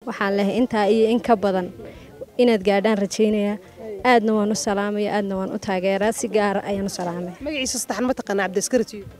waxaan leeyahay intaa iyo in ka badan inaad gaadhaan rajaynaya aadna waan u salaamaya aadna waan u taageeraa si gaar ah ayaan u salaamay magaciisa saddexan ma taqaanaa Cabdiaskari Tube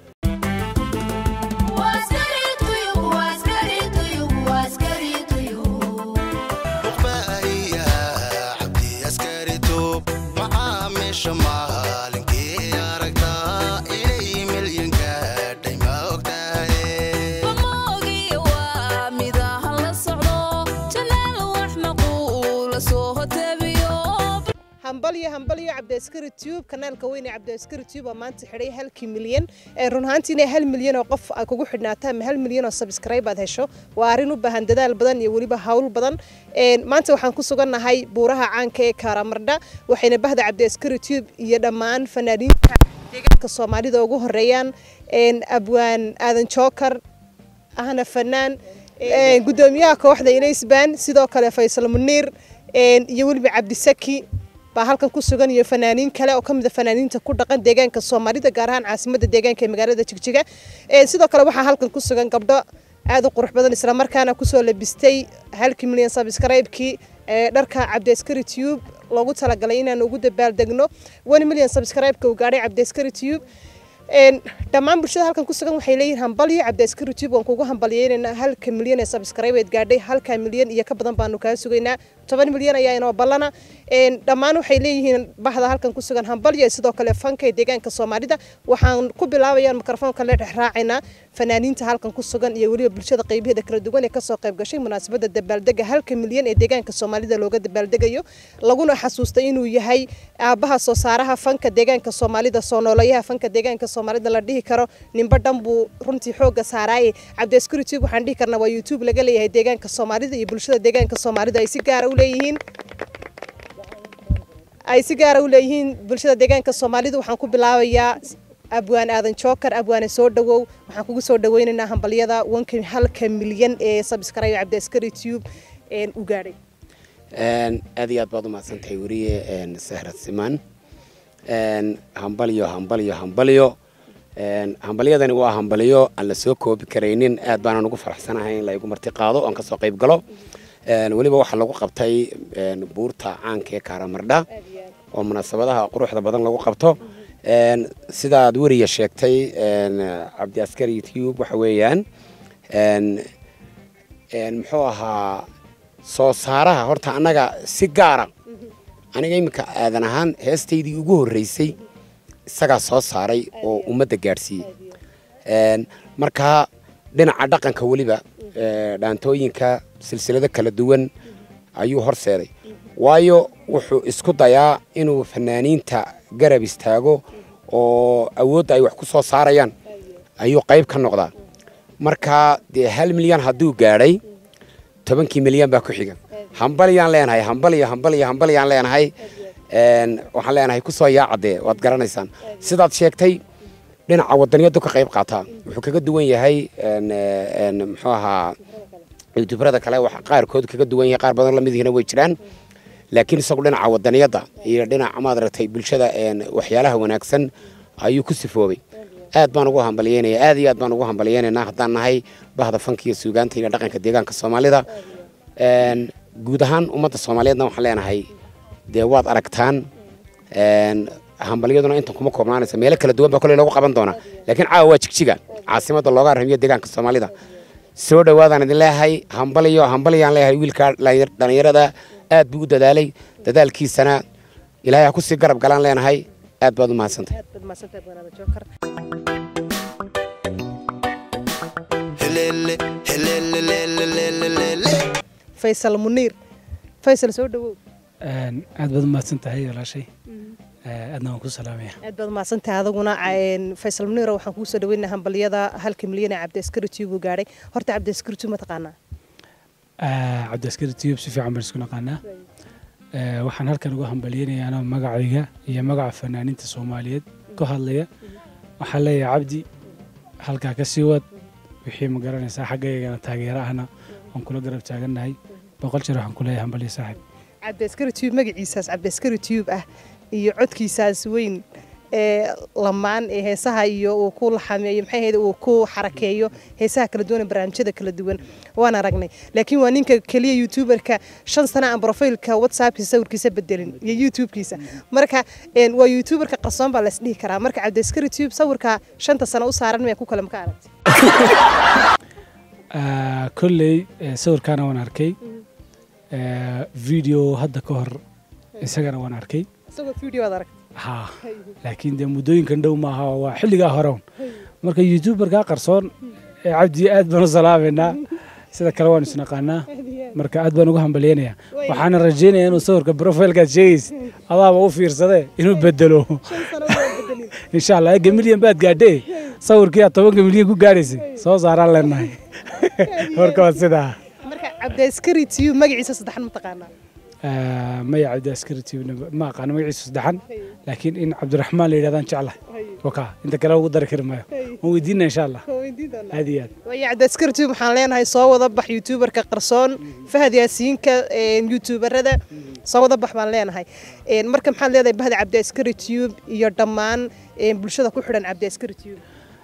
hambalyo Cabdiaskari Tube kanaalka weyn ee Cabdiaskari Tube maanta xidhay 1 milyan run ahaantiina 1 milyan oo qof ay kugu xidhnaataa 1 milyan oo subscribe aad hesho waa arin u baahan dadaal badan iyo waliba hawl badan maanta waxaan ku suganahay buuraha caanka ee Karamardha waxayna bahda Cabdiaskari Tube iyo dhammaan fanaaniinta deegaanka Soomaalida ugu horeeyaan abwaan aadan jookar ahna fanaan gudoomiyaha kooxda Inaysban sidoo kale Faysal Muniir iyo waliba Cabdisaki halkan ku sugan iyo fanaaniin kale oo kamid ah fanaaniinta ku dhaqan deegaanka Soomaalida gaar ahaan caasimadda deegaanka ee magaalada Jigjiga sidoo kale waxa halkan ku sugan gabdho aad u qurux badan isla markaana ku soo labistay 1 milyan subscribe-kii dharka Cabdiaskari Tube loogu talagalay inaan ugu dabaaldegno 1 milyan subscribe-ka uu gaaray Cabdiaskari Tube dhammaan bulshada halkan ku sugan waxay leeyihiin hambalyo Cabdiaskari Tube waan kugu hambalyeynaa 1 milyan ee subscribe ee gaadhay 1 milyan iyo ka badan baanu ka sugaynaa 10 milyan ayaa inoo balana dhammaan waxay leeyihiin bahda halkan ku sugan hambalyo sidoo kale fanka deegaanka Soomaalida waxaan ku bilaabayaa mikrofoonka la raacayna fanaaniinta halkan ku sugan iyo waliba bulshada qaybaheeda kala duwan ee ka soo qayb gashay munaasabadda dabaaldega 1 milyan ee deegaanka Soomaalida looga dabaaldegayo laguna xasuustay inuu yahay aabaha soo saaraha fanka deegaanka Soomaalida soo nooleeyaha fanka deegaanka Soomaalida la dhihi karo nimba dhanbu runtii xooga saaraay Cabdiaskari Tube waxaan dhihi karnaa waa YouTube laga leeyahay deegaanka Soomaalida iyo bulshada deegaanka Soomaalida ay si gaar ah u leeyihiin bulshada deegaanka Soomaalida waxaan ku bilaabayaa abwaan aadan jookar abwaane soo dhawow waxaan kugu soo dhaweynaynaa hambalyada 1 milyan ee subscribe Cabdiaskari Tube u gaaray aad iyo aad baad u mahadsantahay wariye Sahra Siman hambalyo hambalyadani waa hambalyo aan la soo koobi kareynin aad baan ugu faraxsanahay in la igu marti qaado aan ka soo qayb galo waliba waxa lagu qabtay buurta caanka ee Karamardha oo munaasabadaha quruxda badan lagu qabto sida aad wariye sheegtay Cabdiaskari Tube waxa weeyaan muxuu ahaa soo saaraha horta anaga si gaar ah aniga imika aadan ahaan heestaydii ugu horeysay isaga soo saaray oo ummadda gaarsiiyay marka dhinaca dhaqanka waliba dhaantooyinka silsilada kala duwan ayuu horseeday waayo wuxuu isku dayaa inuu fanaaniinta garab istaago oo awood ay wax ku soo saarayaan ayuu qayb ka noqdaa marka 1 milyan hadduu gaadhay 10 milyan baa ku xiga hambalyaan leenahay hambalyaan leenahay waxaan leenahay ku soo yaacade waad garanaysaan sidaad sheegtay dhinaca wadaniyadu ka qayb qaataa wuxuu kaga duwan yahay muxuu ahaa YouTuberada kale wax qaarkood kaga duwan yahay qaar badan la mid yihiin way jiraan laakiin isagu dhinaca wadaniyada iyo dhinaca maadratay bulshada waxyaalaha wanaagsan ayuu ku sifoobay aad baan ugu hambalyeynaa aad iyo aad baan ugu hambalyeynaa haddaan nahay bahda fanka iyo suugaanta iyo dhaqanka deegaanka Soomaalida guud ahaan ummadda Soomaaliyeedna waxaan leenahay waad aragtaan hambalyaduna inta kuma koobnaanaysa meelo kala duwan baa kale lagu qaban doona laakiin caawa waa Jigjiga caasimadda looga ramiyo deegaanka Soomaalida soo dhawaadaan idin leeyahay hambalyaan leeyahay wiilka dhalinyarada aad buu u dadaalay dadaalkiisana ilaahay ku sii garab galaan leenahay aad baad u mahadsantahay Faysal Muniir Faysal soo dhawow aad baad u mahadsantahay walaashay aadna waan ku salaamaya aad baad mahadsantahay adaguna Faysal Muniir waxaan ku soo dhaweynaa hambalyada 1 milyan ee Cabdiaskari Tube u gaaray horta Cabdiaskari Tube ma taqaanaa Cabdiaskari Tube si fiican baan isku naqaanaa waxaan halkan ugu hambalyeynayaa magacayga iyo magaca fanaaniinta Soomaaliyeed ku hadlaya waxaan leeyahay Cabdi halka ka sii wad wixii ma garanaysaa xaggayga taageero ahna aan kula garab taaganahay boqol jeer waxaan ku leeyahay hambalyo saaxiib Cabdiaskari Tube magaciisaas Cabdiaskari Tube ah iyo codkiisaas weyn lamaan ee heesaha iyo uu ku laxameeyo maxay ahayd uu ku xarakeeyo heesaha kala duwan barnaamijyada kala duwan waan aragnay laakiin waa ninka kaliya youtuberka 5 sano aan profilka WhatsApp-kiisa sawirkiisa bedelin iyo YouTube-kiisa marka waa youtuberka qarsoon baa la isdhihi karaa marka Cabdiaskari Tube sawirka 5 sano u saaran ma ku kala ma ka aragtay kulley sawirkaana waan arkay video hadda ka hor isagana waan arkay isagoo video aad aragtay ها لكن ده مدوين كندو ما هو حلقة هرون مركز يوتيوبر كقرصون عبدي أدبنا صلابنا سيدا كروان سنقانا مركز أدبنا وهم بلينا وحنا رجينا إنه صور كبروفيل كجيز الله وفير صدق إنه بدلوه إن شاء الله جميلين بعد قاعدة صور كيا طبعا جميلين كو قارسي صو زهر لنا مركز سيدا مركز Cabdiaskari Tube magaciisa saddexan ma taqaanaa ما يعد أسكرتي ما قانا ما يعيش سدحن لكن إن عبد الرحمن اللي هذا إن شاء الله وكا أنت كلا وقدر كرمه ويدينا إن شاء الله هذه ويا Cabdiaskari Tube حاليا هاي صوّد ضبح يوتيوبر كقرصون فهد ياسين كيوتيوبر هذا صوّد ضبح حاليا هاي مركب حال هذا بهذا Cabdiaskari Tube يردمان بالشدة كحرن Cabdiaskari Tube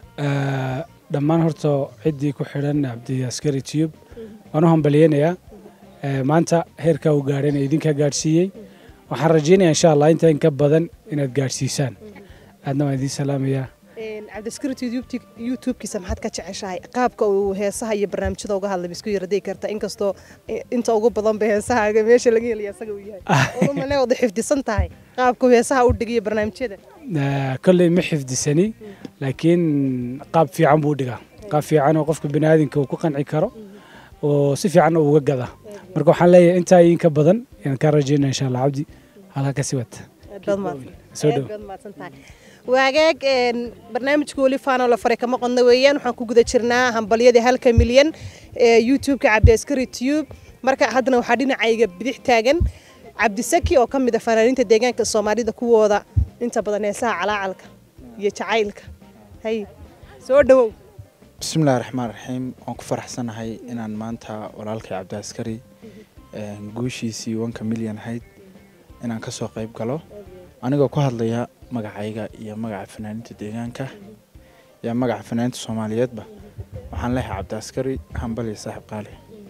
دمان هرتو عدي كحرن Cabdiaskari Tube أنا هم بلينا يا maanta heerka uu gaareen idinka gaarsiiyay waxaan rajeynayaa insha Allah inta in ka badan inaad gaarsiisaan aadna waan idin salaamayaa Cabdiaskari YouTube-kiisa maxaad ka jeceshahay qaabka uu heesaha iyo barnaamijyada uga hadlay isku yaraday karta inkastoo inta ugu badan ba heesaha meesha laga helayo asaga uu yahay oo ma leeyahay wada xifdisan tahay qaabka heesaha u dhigay barnaamijyada kulli ma xifdisani laakiin qaab fiican buu dhigaa qaab fiican oo qofka bini'aadamka uu ku qanci karo oo si fiican uga gada marka waxaan leeyahay inta in ka badan in ka rajeynaa insha Allah Cabdi halka ka sii wata soo dhow waagaag barnaamijku wali faano la faray kama qodna weeyaan waxaan ku guda jirnaa hambaliyada 1 milyan ee YouTube-ka Cabdiaskari Tube marka hadana waxa dhinacayga bidix taagan Cabdisaki oo kamid ah fanaaniinta deegaanka Soomaalida kuwooda inta badan heesaha calaacalka iyo jacaylka hay soo dhawow بسم الله الرحمن الرحيم أنا كفرح سنة هاي إن أنا مانتا ولالك Cabdiaskari جوشي سي 1 مليون هاي إن أنا كسر قريب قالوا أنا جو كهاد ليا مجا يا مجا فنانين تديجانك يا مجا فنانين الصوماليات به وحن له Cabdiaskari هم بلي صاحب قالي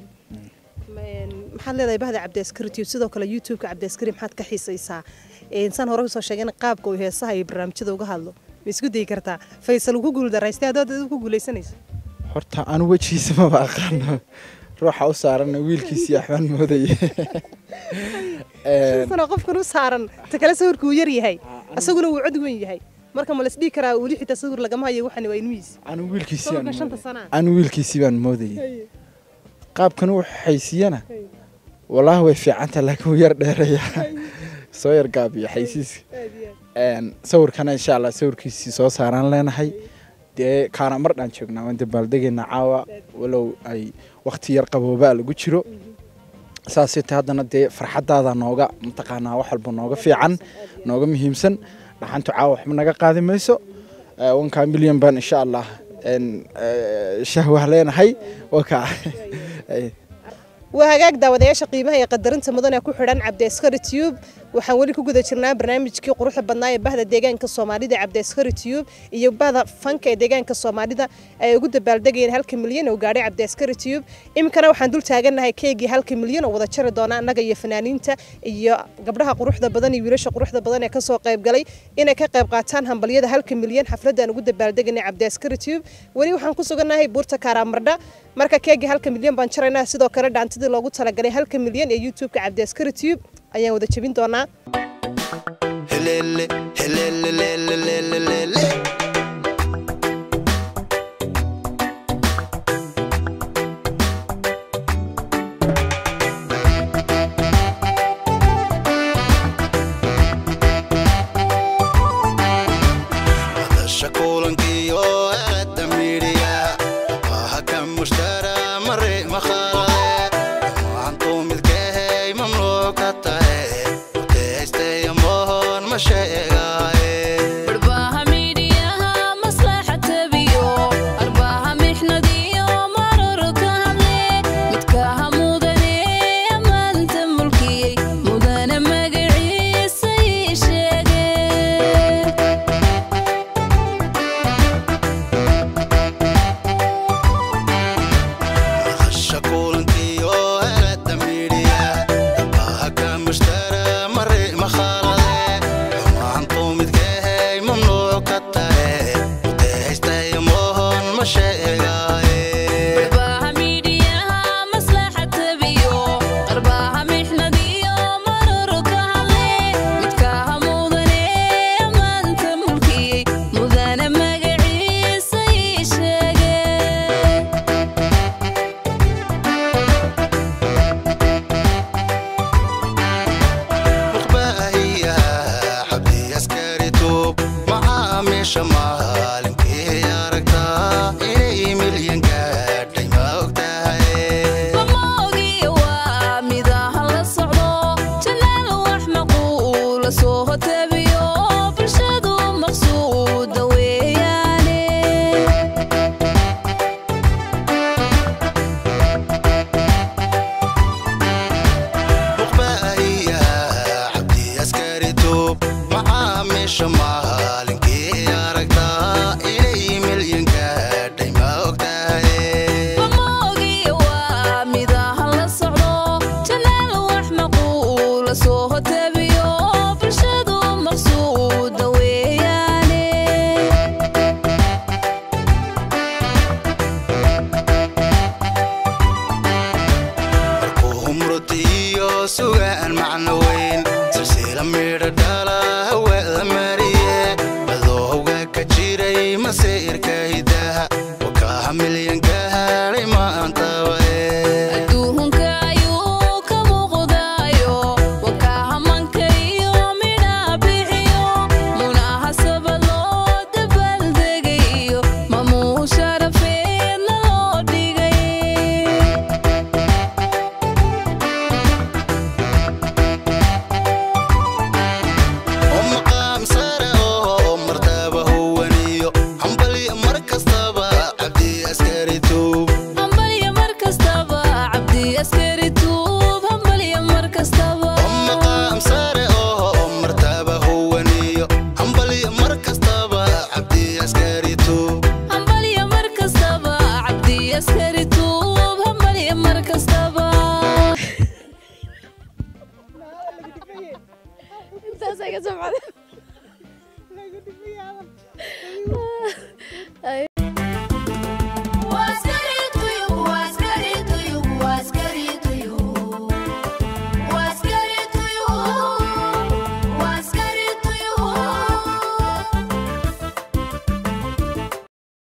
محل هذا يبهذا Cabdiaskari Tube سيدا وكلا يوتيوب Cabdiaskari محد كحيسيسا إنسان هو رأسه شجعنا قاب كويه صاحي برنامج كذا وجهله بيسكو دي كرتا فيصل وجوجل دراسته هذا وجوجل يسنيس horta aan wajiisa ma aqaano ruuxa u saaran wiilkiisa Axmed Mooday sana qofkan u saaran ta kala sawirku yar yahay asaguna uu cod weyn yahay marka ma la isdii karaa wali xitaa sawir lagama hayo waxani waa ilmihiis aan wiilkiisa baan mooday qaabkan uu xaysiiyana wallahi way fiicanta laakiin uu yar dheeraya soo yar gaabiyo xaysiis sawirkana insha Allah sawirkiisa soo saaran leenahay dee kaana mar dhan joognaa wanda baaldegayna caawa walow ay waqti yar qabooba lagu jiro saasita haddana dee farxadaada nooga mataqaanaa wax walba nooga fiican nooga muhiimsan dhaxantu caawa wax ma naga qaadi mayso 1 milyan baan insha Allah shahwa leenahay waka وهاجاك داودياش قيمها يقدرن تمضون يكون حران Cabdiaskari Tube waxaan wali ku guda jirnaa barnaamijkii quruxda badnaa ee bahda deegaanka Soomaalida Cabdiaskari Tube iyo bahda fanka ee deegaanka Soomaalida ay ugu dabaaldegayeen 1 milyan oo gaadhay Cabdiaskari Tube imkana waxaan dul taaganahay keegii 1 milyan oo wada jiri doona anaga iyo fanaaniinta iyo gabdhaha quruxda badan iyo wiilasha quruxda badan ee ka soo qayb galay inay ka qayb qaataan hambaliyada 1 milyan xafladan ugu dabaaldeganay Cabdiaskari Tube wali waxaan ku suganahay buurta Karamardha marka keegii 1 milyan baan jaraynaa sidoo kale dhaantidii loogu talagalay 1 milyan ee YouTube-ka Cabdiaskari Tube ayaan wada jabin doonaa Barbaha media sugaan macno weyn silsila midho dhala hawada mariye badowga ka jiray masiirka hidaha wakaha milyan gaadhay maantaba انت ساكت سمعت